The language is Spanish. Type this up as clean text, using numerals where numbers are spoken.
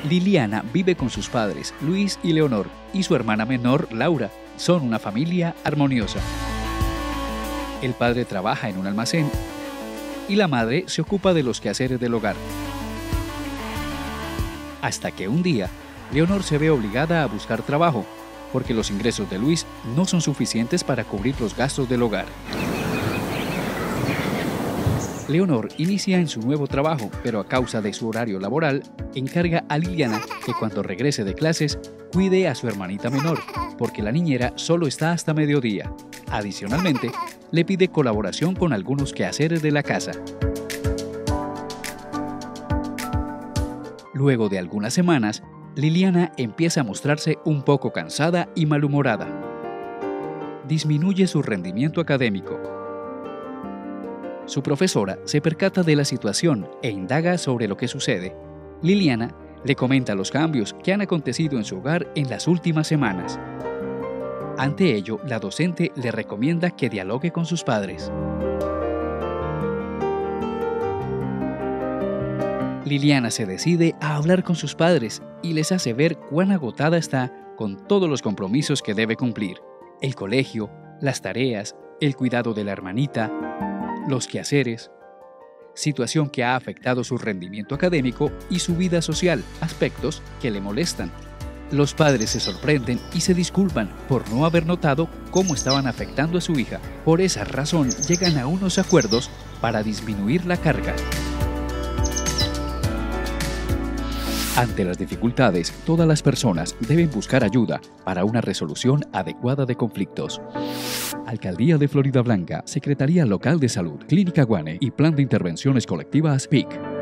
Liliana vive con sus padres, Luis y Leonor, y su hermana menor, Laura. Son una familia armoniosa. El padre trabaja en un almacén y la madre se ocupa de los quehaceres del hogar. Hasta que un día, Leonor se ve obligada a buscar trabajo, porque los ingresos de Luis no son suficientes para cubrir los gastos del hogar. Leonor inicia en su nuevo trabajo, pero a causa de su horario laboral, encarga a Liliana que cuando regrese de clases cuide a su hermanita menor, porque la niñera solo está hasta mediodía. Adicionalmente, le pide colaboración con algunos quehaceres de la casa. Luego de algunas semanas, Liliana empieza a mostrarse un poco cansada y malhumorada. Disminuye su rendimiento académico. Su profesora se percata de la situación e indaga sobre lo que sucede. Liliana le comenta los cambios que han acontecido en su hogar en las últimas semanas. Ante ello, la docente le recomienda que dialogue con sus padres. Liliana se decide a hablar con sus padres y les hace ver cuán agotada está con todos los compromisos que debe cumplir: el colegio, las tareas, el cuidado de la hermanita, los quehaceres, situación que ha afectado su rendimiento académico y su vida social, aspectos que le molestan. Los padres se sorprenden y se disculpan por no haber notado cómo estaban afectando a su hija. Por esa razón llegan a unos acuerdos para disminuir la carga. Ante las dificultades, todas las personas deben buscar ayuda para una resolución adecuada de conflictos. Alcaldía de Floridablanca, Secretaría Local de Salud, Clínica Guane y Plan de Intervenciones Colectivas PIC.